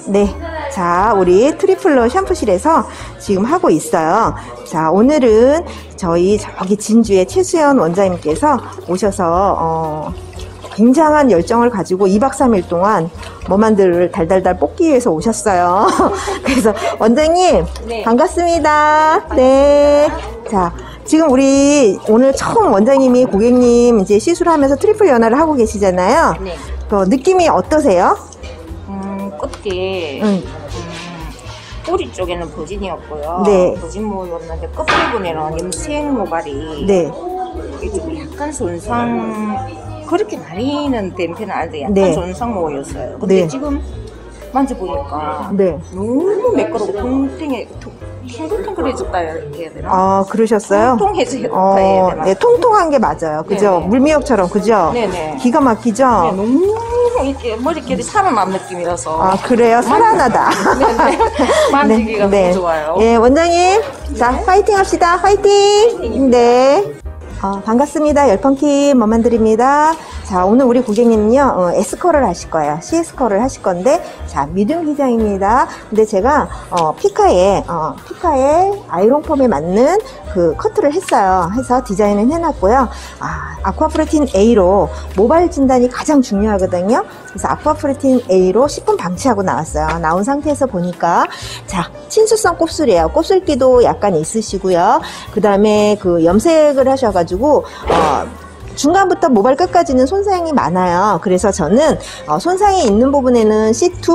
네, 자, 우리 트리플러 샴푸실에서 지금 하고 있어요. 자, 오늘은 저희 저기 진주의 최수연 원장님께서 오셔서 굉장한 열정을 가지고 2박 3일 동안 머만들을 달달달 뽑기 위해서 오셨어요. 그래서 원장님, 네. 반갑습니다. 네. 자, 지금 우리 오늘 처음 원장님이 고객님 이제 시술하면서 트리플 연화를 하고 계시잖아요. 네. 느낌이 어떠세요? 끝에 뿌리 쪽에는 버진이었고요. 네. 버진 모였는데 끝부분에는 염색 모발이 네. 좀 약간 손상, 그렇게 많이는 된 편은 아닌데 약간 네. 손상 모였어요. 근데 네. 지금 만져보니까 네. 너무 매끄럽고 탱글탱글해졌다 해야 되나? 아, 그러셨어요? 통통해졌다 해야 되나? 네, 통통한 게 맞아요. 그죠? 네네. 물미역처럼, 그죠? 네네. 기가 막히죠? 네, 너무 이렇게 머릿결이 살아난 느낌이라서. 아, 그래요? 살아나다. 네네. 만지기가 네. 너무 좋아요. 예, 원장님. 자, 파이팅 합시다. 파이팅! 네. 반갑습니다. 열펑킴 머만들입니다. 자, 오늘 우리 고객님은요, S컬을 하실 거예요. CS컬을 하실 건데, 자, 미디움 기장입니다. 근데 제가, 피카에 아이롱 폼에 맞는 그 커트를 했어요. 해서 디자인을 해놨고요. 아쿠아프레틴 A로 모발 진단이 가장 중요하거든요. 그래서 아쿠아프레틴 A로 10분 방치하고 나왔어요. 나온 상태에서 보니까, 자, 친수성 곱슬이에요. 곱슬기도 약간 있으시고요. 그 다음에 그 염색을 하셔가지고, 중간부터 모발 끝까지는 손상이 많아요. 그래서 저는 손상이 있는 부분에는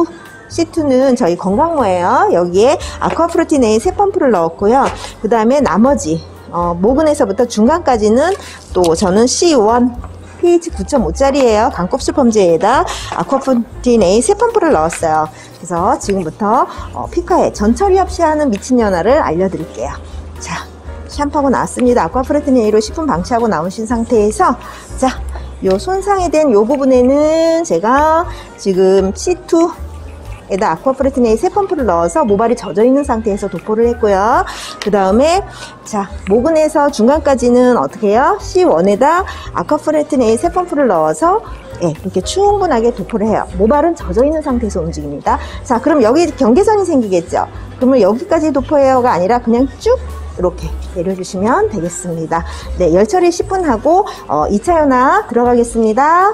C2는 저희 건강모예요. 여기에 아쿠아프로틴 A 3펌프를 넣었고요. 그 다음에 나머지 모근에서부터 중간까지는 또 저는 C1 pH 9.5짜리예요. 강곱슬 펌제에다 아쿠아프로틴 A 3펌프를 넣었어요. 그래서 지금부터 피카에 전처리 없이 하는 미친 연화를 알려드릴게요. 자, 샴푸하고 나왔습니다. 아쿠아프레틴 A로 10분 방치하고 나오신 상태에서, 자, 요 손상이 된 요 부분에는 제가 지금 C2에다 아쿠아프레틴 A 3펌프를 넣어서 모발이 젖어 있는 상태에서 도포를 했고요. 그 다음에, 자, 모근에서 중간까지는 어떻게 해요? C1에다 아쿠아프레틴 A 3펌프를 넣어서 예, 이렇게 충분하게 도포를 해요. 모발은 젖어 있는 상태에서 움직입니다. 자, 그럼 여기 경계선이 생기겠죠? 그러면 여기까지 도포해요가 아니라 그냥 쭉 이렇게 내려주시면 되겠습니다. 네, 열처리 10분 하고 2차 연화 들어가겠습니다.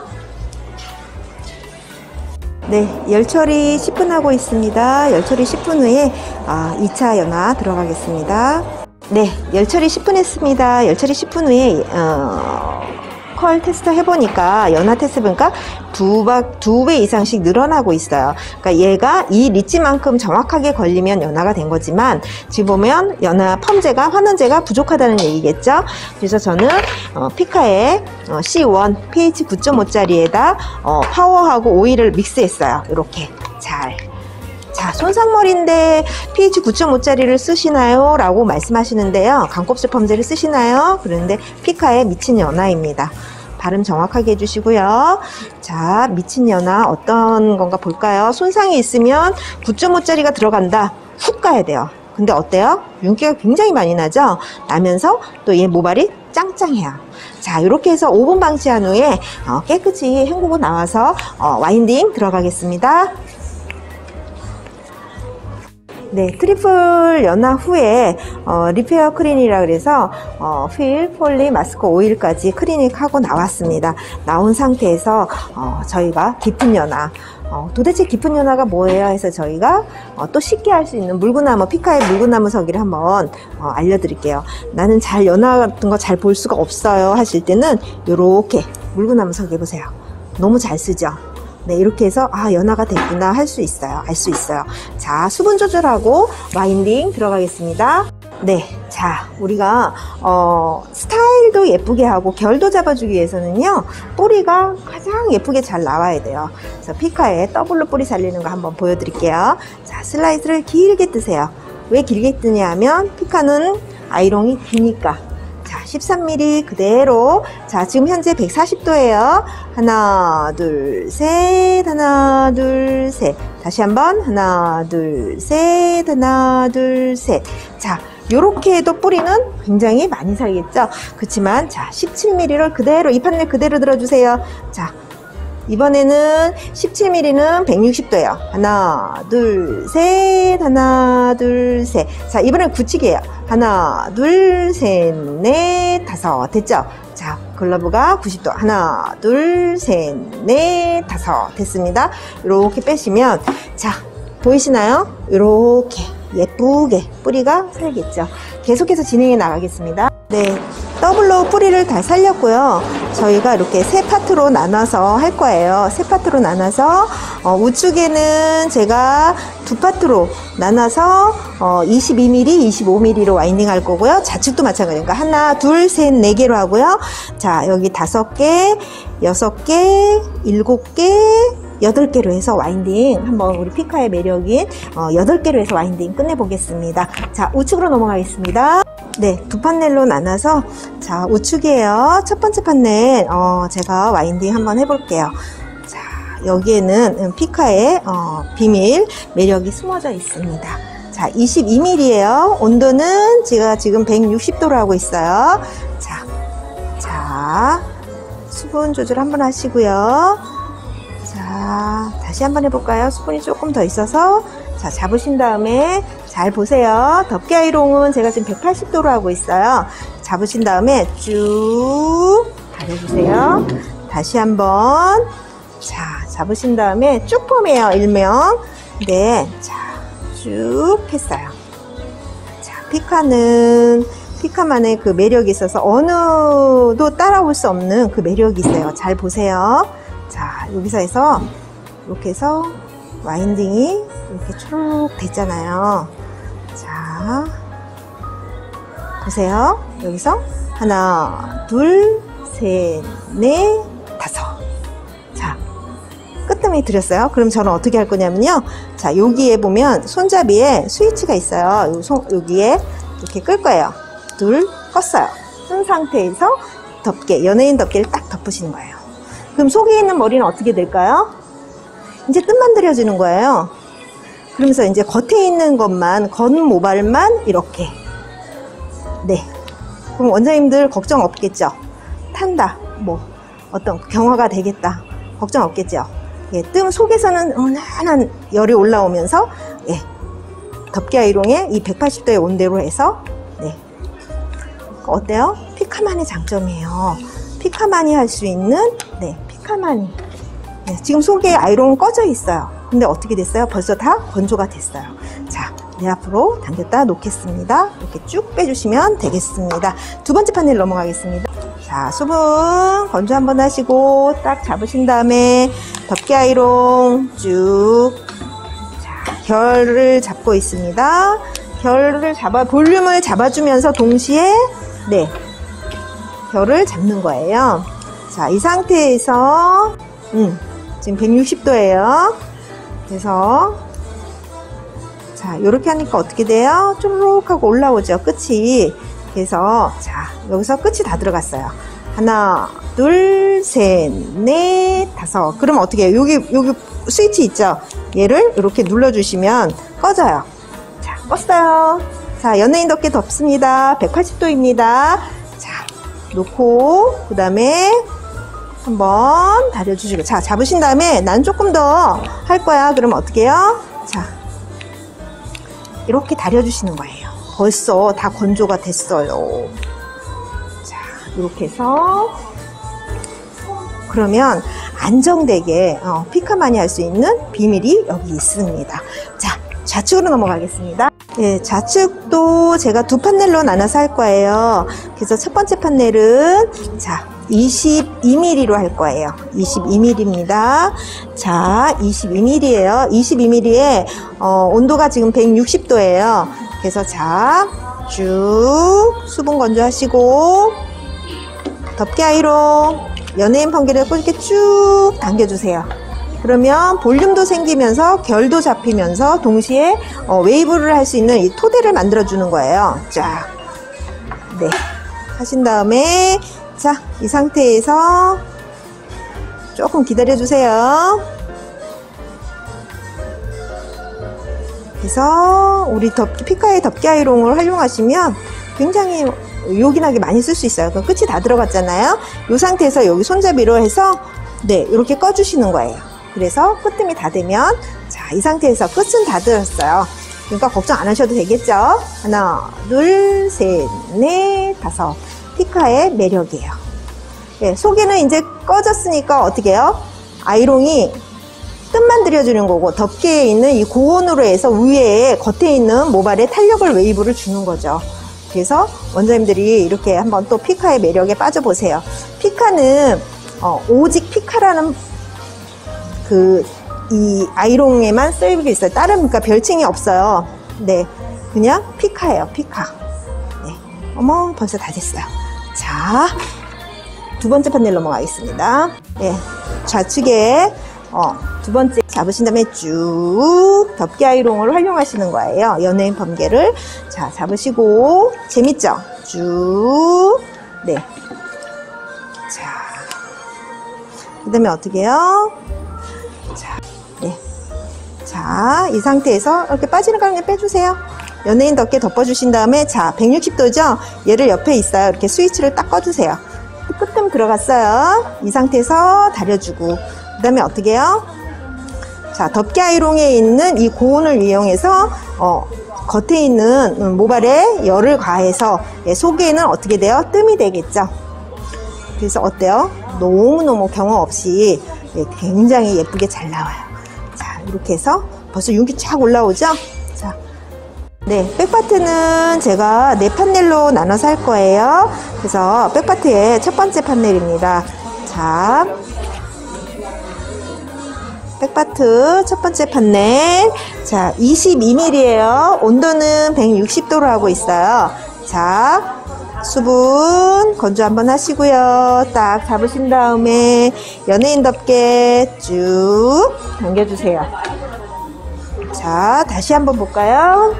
네, 열처리 10분 하고 있습니다. 열처리 10분 후에 2차 연화 들어가겠습니다. 네, 열처리 10분 했습니다. 열처리 10분 후에 컬 테스트 해보니까 연화 테스트 해보니까 2배 이상씩 늘어나고 있어요. 그러니까 얘가 이 리치만큼 정확하게 걸리면 연화가 된 거지만 지금 보면 연화 펌제가 환원제가 부족하다는 얘기겠죠. 그래서 저는 피카의 C1 pH 9.5짜리에다 파워하고 오일을 믹스했어요. 이렇게 잘. 자, 손상머리인데 pH 9.5짜리를 쓰시나요? 라고 말씀하시는데요. 강곱슬 펌제를 쓰시나요? 그런데 피카의 미친 연화입니다. 발음 정확하게 해주시고요. 자, 미친 연화 어떤 건가 볼까요? 손상이 있으면 9.5짜리가 들어간다. 훅 가야 돼요. 근데 어때요? 윤기가 굉장히 많이 나죠? 나면서 또 얘 모발이 짱짱해요. 자, 이렇게 해서 5분 방치한 후에 깨끗이 헹구고 나와서 와인딩 들어가겠습니다. 네, 트리플 연화 후에 리페어 클리닉이라 그래서 휠, 폴리, 마스크, 오일까지 클리닉하고 나왔습니다. 나온 상태에서 저희가 깊은 연화, 도대체 깊은 연화가 뭐예요? 해서 저희가 또 쉽게 할 수 있는 물구나무, 피카의 물구나무 서기를 한번 알려드릴게요. 나는 잘 연화 같은 거 잘 볼 수가 없어요 하실 때는 이렇게 물구나무 서기 해보세요. 너무 잘 쓰죠? 네, 이렇게 해서 연화가 됐구나 할 수 있어요. 알 수 있어요. 자, 수분 조절하고 와인딩 들어가겠습니다. 네, 자, 우리가 스타일도 예쁘게 하고 결도 잡아주기 위해서는요, 뿌리가 가장 예쁘게 잘 나와야 돼요. 그래서 피카의 더블로 뿌리 살리는 거 한번 보여드릴게요. 자, 슬라이스를 길게 뜨세요. 왜 길게 뜨냐 하면 피카는 아이롱이 기니까. 자, 13mm 그대로. 자, 지금 현재 140도예요. 하나, 둘, 셋. 하나, 둘, 셋. 다시 한번. 하나, 둘, 셋. 하나, 둘, 셋. 자, 요렇게 해도 뿌리는 굉장히 많이 살겠죠? 그렇지만, 자, 17mm를 그대로, 이 판넬 그대로 들어주세요. 자, 이번에는 17mm는 160도예요. 하나, 둘, 셋, 하나, 둘, 셋. 자, 이번엔 굳히기예요. 하나, 둘, 셋, 넷, 다섯. 됐죠? 자, 글러브가 90도. 하나, 둘, 셋, 넷, 다섯. 됐습니다. 이렇게 빼시면, 자, 보이시나요? 이렇게 예쁘게 뿌리가 살겠죠. 계속해서 진행해 나가겠습니다. 네, 더블로 뿌리를 다 살렸고요. 저희가 이렇게 세 파트로 나눠서 할 거예요. 세 파트로 나눠서 우측에는 제가 두 파트로 나눠서 22mm, 25mm로 와인딩 할 거고요. 좌측도 마찬가지니까 하나, 둘, 셋, 네 개로 하고요. 자, 여기 5개, 6개, 7개, 8개로 해서 와인딩 한번 우리 피카의 매력인 8개로 해서 와인딩 끝내보겠습니다. 자, 우측으로 넘어가겠습니다. 네, 두 판넬로 나눠서 자, 우측이에요. 첫 번째 판넬 제가 와인딩 한번 해볼게요. 자, 여기에는 피카의 비밀 매력이 숨어져 있습니다. 자, 22mm예요. 온도는 제가 지금 160도로 하고 있어요. 자, 수분 조절 한번 하시고요. 자, 다시 한번 해볼까요? 수분이 조금 더 있어서. 자, 잡으신 다음에 잘 보세요. 덮개 아이롱은 제가 지금 180도로 하고 있어요. 잡으신 다음에 쭉 가려주세요. 다시 한번. 자, 잡으신 다음에 쭉 펌해요. 일명. 네, 자, 쭉 했어요. 자, 피카만의 그 매력이 있어서 어느도 따라올 수 없는 그 매력이 있어요. 잘 보세요. 자, 여기서 해서 이렇게 해서 와인딩이 이렇게 초록 됐잖아요. 자, 보세요. 여기서 하나, 둘, 셋, 넷, 다섯. 자, 끝점이 드렸어요. 그럼 저는 어떻게 할 거냐면요. 자, 여기에 보면 손잡이에 스위치가 있어요. 여기에 이렇게 끌 거예요. 둘, 껐어요. 끈 상태에서 덮개, 연예인 덮개를 딱 덮으시는 거예요. 그럼 속에 있는 머리는 어떻게 될까요? 이제 뜸만 들여주는 거예요. 그러면서 이제 겉에 있는 것만, 겉 모발만 이렇게. 네. 그럼 원장님들 걱정 없겠죠? 탄다. 뭐, 어떤 경화가 되겠다. 걱정 없겠죠? 예, 뜸 속에서는 은은한 열이 올라오면서, 예, 덮개 아이롱에 이 180도의 온대로 해서, 네. 어때요? 피카만의 장점이에요. 피카만이 할 수 있는, 네, 피카만이. 네, 지금 속에 아이롱은 꺼져 있어요. 근데 어떻게 됐어요? 벌써 다 건조가 됐어요. 자, 네, 앞으로 당겼다 놓겠습니다. 이렇게 쭉 빼주시면 되겠습니다. 두 번째 판넬 넘어가겠습니다. 자, 수분 건조 한번 하시고 딱 잡으신 다음에 덮개 아이롱 쭉. 자, 결을 잡고 있습니다. 결을 볼륨을 잡아주면서 동시에, 네, 결을 잡는 거예요. 자, 이 상태에서 지금 160도예요. 그래서 자, 요렇게 하니까 어떻게 돼요? 쭈룩 하고 올라오죠, 끝이. 그래서 자, 여기서 끝이 다 들어갔어요. 하나, 둘, 셋, 넷, 다섯. 그럼 어떻게 해요? 여기 스위치 있죠? 얘를 이렇게 눌러주시면 꺼져요. 자, 껐어요. 자, 연예인 덮개 덮습니다. 180도입니다. 자, 놓고 그 다음에 한번 다려주시고, 자, 잡으신 다음에 난 조금 더 할 거야. 그러면 어떻게 해요? 자, 이렇게 다려주시는 거예요. 벌써 다 건조가 됐어요. 자, 이렇게 해서 그러면 안정되게 피카만이 할 수 있는 비밀이 여기 있습니다. 자, 좌측으로 넘어가겠습니다. 네, 좌측도 제가 두 판넬로 나눠서 할 거예요. 그래서 첫 번째 판넬은 자, 22mm로 할 거예요. 22mm입니다. 자, 22mm예요. 22mm에 온도가 지금 160도예요. 그래서 자, 쭉 수분 건조하시고 덮개 아이롱 연예인 펌기를 이렇게 쭉 당겨주세요. 그러면 볼륨도 생기면서 결도 잡히면서 동시에 웨이브를 할 수 있는 이 토대를 만들어주는 거예요. 쫙. 네. 하신 다음에 자, 이 상태에서 조금 기다려주세요. 그래서 우리 피카의 덮개 아이롱을 활용하시면 굉장히 요긴하게 많이 쓸 수 있어요. 끝이 다 들어갔잖아요. 이 상태에서 여기 손잡이로 해서 네, 이렇게 꺼주시는 거예요. 그래서 끝뜸이 다 되면, 자, 이 상태에서 끝은 다 들었어요. 그러니까 걱정 안 하셔도 되겠죠? 하나, 둘, 셋, 넷, 다섯. 피카의 매력이에요. 네, 속에는 이제 꺼졌으니까 어떻게 해요? 아이롱이 뜸만 들여주는 거고, 덮개에 있는 이 고온으로 해서 위에 겉에 있는 모발에 탄력을 웨이브를 주는 거죠. 그래서 원장님들이 이렇게 한번 또 피카의 매력에 빠져보세요. 피카는 오직 피카라는 이 아이롱에만 쓰이고 있어요. 다른 그러니까 별칭이 없어요. 네, 그냥 피카예요. 피카. 네, 어머 벌써 다 됐어요. 자, 두 번째 판넬 넘어가겠습니다. 네, 좌측에 두 번째 잡으신 다음에 쭉 덮개 아이롱을 활용하시는 거예요. 연예인 범개를. 자, 잡으시고, 재밌죠? 쭉. 네. 자, 그 다음에 어떻게 해요? 자, 네. 자, 이 상태에서 이렇게 빠지는 거 그냥 빼주세요. 연예인 덮개 덮어주신 다음에, 자, 160도죠? 얘를 옆에 있어요. 이렇게 스위치를 딱 꺼주세요. 끝뜸 들어갔어요. 이 상태에서 다려주고, 그 다음에 어떻게 해요? 자, 덮개 아이롱에 있는 이 고온을 이용해서 겉에 있는 모발에 열을 가해서 속에는 어떻게 돼요? 뜸이 되겠죠. 그래서 어때요? 너무너무 경험 없이 굉장히 예쁘게 잘 나와요. 자, 이렇게 해서 벌써 윤기 쫙 올라오죠? 자, 네, 백파트는 제가 4판넬로 나눠서 할 거예요. 그래서 백파트의 첫 번째 판넬입니다. 자, 백파트 첫 번째 판넬. 자, 22mm예요. 온도는 160도로 하고 있어요. 자, 수분 건조 한번 하시고요. 딱 잡으신 다음에 연예인 덮개 쭉 당겨주세요. 자, 다시 한번 볼까요?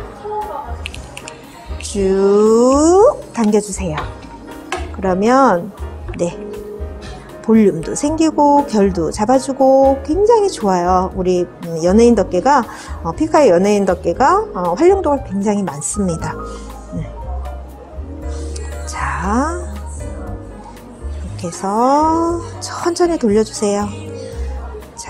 쭉 당겨주세요. 그러면 네, 볼륨도 생기고 결도 잡아주고 굉장히 좋아요. 우리 연예인 덮개가 피카의 연예인 덮개가 활용도가 굉장히 많습니다. 자, 이렇게 해서 천천히 돌려주세요. 자,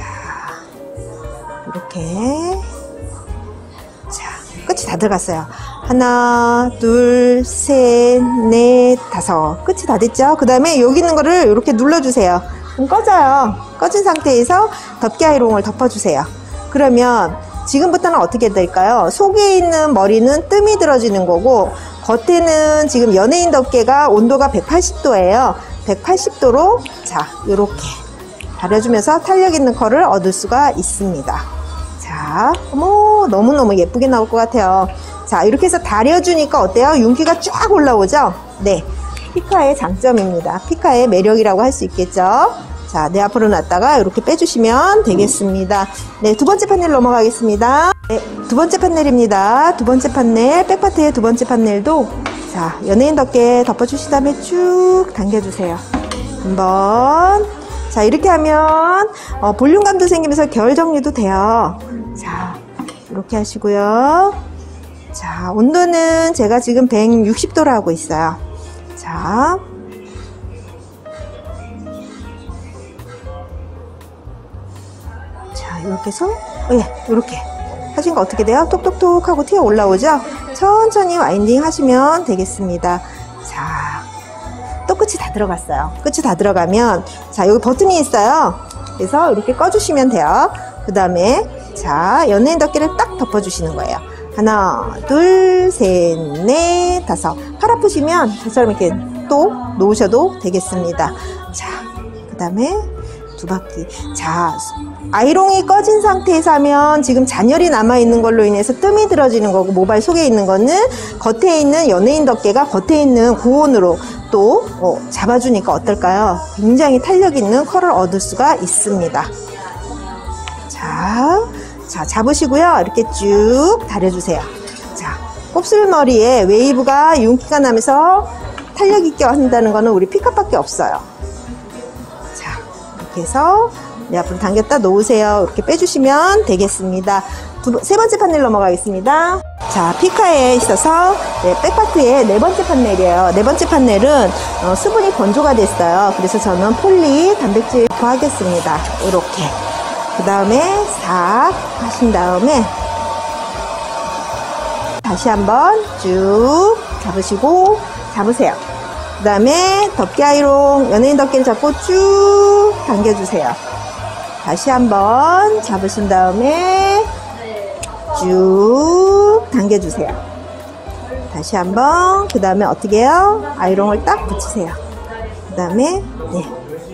이렇게. 자, 끝이 다 들어갔어요. 하나, 둘, 셋, 넷, 다섯. 끝이 다 됐죠? 그 다음에 여기 있는 거를 이렇게 눌러주세요. 그럼 꺼져요. 꺼진 상태에서 덮개 아이롱을 덮어주세요. 그러면 지금부터는 어떻게 될까요? 속에 있는 머리는 뜸이 들어지는 거고, 겉에는 지금 연예인 덮개가 온도가 180도예요. 180도로 자, 이렇게 다려주면서 탄력 있는 컬을 얻을 수가 있습니다. 자, 어머, 너무너무 예쁘게 나올 것 같아요. 자, 이렇게 해서 다려주니까 어때요? 윤기가 쫙 올라오죠? 네, 피카의 장점입니다. 피카의 매력이라고 할 수 있겠죠? 자, 내 앞으로 놨다가 이렇게 빼주시면 되겠습니다. 네, 두 번째 판넬 넘어가겠습니다. 네, 두 번째 판넬입니다. 두 번째 판넬, 백파트의 두 번째 판넬도 자, 연예인 덮개 덮어주신 다음에 쭉 당겨주세요. 한번. 자, 이렇게 하면 볼륨감도 생기면서 결 정리도 돼요. 자, 이렇게 하시고요. 자, 온도는 제가 지금 160도로 하고 있어요. 자, 자, 이렇게 해서 이렇게 하시니까 어떻게 돼요? 톡톡톡 하고 튀어 올라오죠? 천천히 와인딩 하시면 되겠습니다. 자, 또 끝이 다 들어갔어요. 끝이 다 들어가면 자, 여기 버튼이 있어요. 그래서 이렇게 꺼주시면 돼요. 그 다음에 자, 연예인 덮개를 딱 덮어주시는 거예요. 하나, 둘, 셋, 넷, 다섯. 팔 아프시면 저처럼 이렇게 또 놓으셔도 되겠습니다. 자, 그 다음에 두 바퀴. 자, 아이롱이 꺼진 상태에서 하면 지금 잔열이 남아있는 걸로 인해서 뜸이 들어지는 거고, 모발 속에 있는 거는 겉에 있는 연예인 덮개가 겉에 있는 고온으로 또 잡아주니까 어떨까요? 굉장히 탄력 있는 컬을 얻을 수가 있습니다. 자, 잡으시고요. 이렇게 쭉 다려주세요. 자, 곱슬머리에 웨이브가 윤기가 나면서 탄력 있게 한다는 거는 우리 피카밖에 없어요. 자, 이렇게 해서 내 앞으로 당겼다 놓으세요. 이렇게 빼주시면 되겠습니다. 세 번째 판넬 넘어가겠습니다. 자, 피카에 있어서 네, 백파트의 네 번째 판넬이에요. 네 번째 판넬은 수분이 건조가 됐어요. 그래서 저는 폴리 단백질 더하겠습니다. 이렇게. 그 다음에 싹 하신 다음에 다시 한번 쭉 잡으시고 잡으세요. 그 다음에 덮개 아이롱, 연예인 덮개를 잡고 쭉 당겨주세요. 다시 한번 잡으신 다음에 쭉 당겨주세요. 다시 한번, 그 다음에 어떻게 해요? 아이롱을 딱 붙이세요. 그 다음에, 네.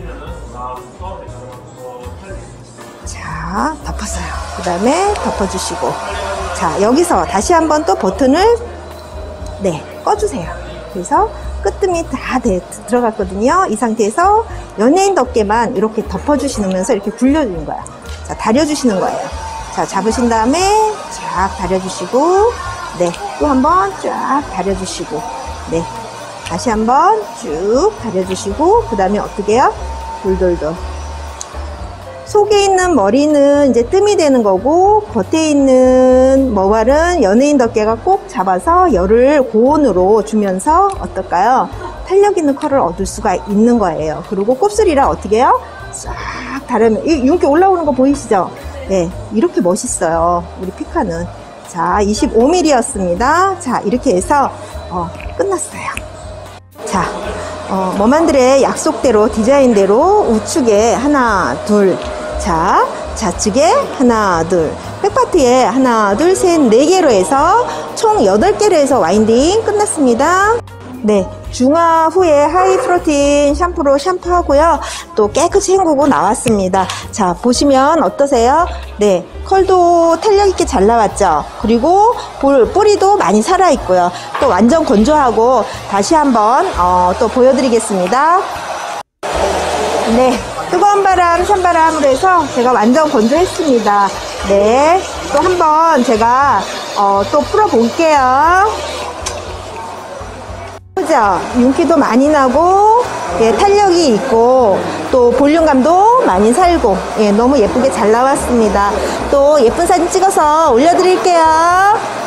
자, 덮었어요. 그 다음에 덮어주시고. 자, 여기서 다시 한번 또 버튼을, 네, 꺼주세요. 그래서 끄뜸이 다 들어갔거든요. 이 상태에서 연예인 덮개만 이렇게 덮어주시면서 이렇게 굴려주는 거예요. 자, 다려주시는 거예요. 자, 잡으신 다음에 쫙 다려주시고, 네, 또 한번 쫙 다려주시고, 네, 다시 한번 쭉 다려주시고, 그 다음에 어떻게 해요? 돌돌돌. 속에 있는 머리는 이제 뜸이 되는 거고, 겉에 있는 머발은 연예인 덮개가 꼭 잡아서 열을 고온으로 주면서 어떨까요? 탄력 있는 컬을 얻을 수가 있는 거예요. 그리고 곱슬이랑 어떻게 해요? 싹 다르면, 이렇게 올라오는 거 보이시죠? 네, 이렇게 멋있어요. 우리 피카는. 자, 25mm였습니다. 자, 이렇게 해서, 끝났어요. 자, 머만들의 약속대로, 디자인대로 우측에 하나, 둘. 자, 좌측에 하나, 둘. 백파트에 하나, 둘, 셋, 네 개로 해서 총 8개로 해서 와인딩 끝났습니다. 네, 중화 후에 하이 프로틴 샴푸로 샴푸하고요. 또 깨끗이 헹구고 나왔습니다. 자, 보시면 어떠세요? 네, 컬도 탄력 있게 잘 나왔죠? 그리고 뿌리도 많이 살아있고요. 또 완전 건조하고 다시 한번 또 보여드리겠습니다. 네, 뜨거운 바람, 찬바람으로 해서 제가 완전 건조했습니다. 네, 또 한번 제가 또 풀어볼게요. 그죠? 윤기도 많이 나고, 예, 탄력이 있고, 또 볼륨감도 많이 살고, 예, 너무 예쁘게 잘 나왔습니다. 또 예쁜 사진 찍어서 올려드릴게요.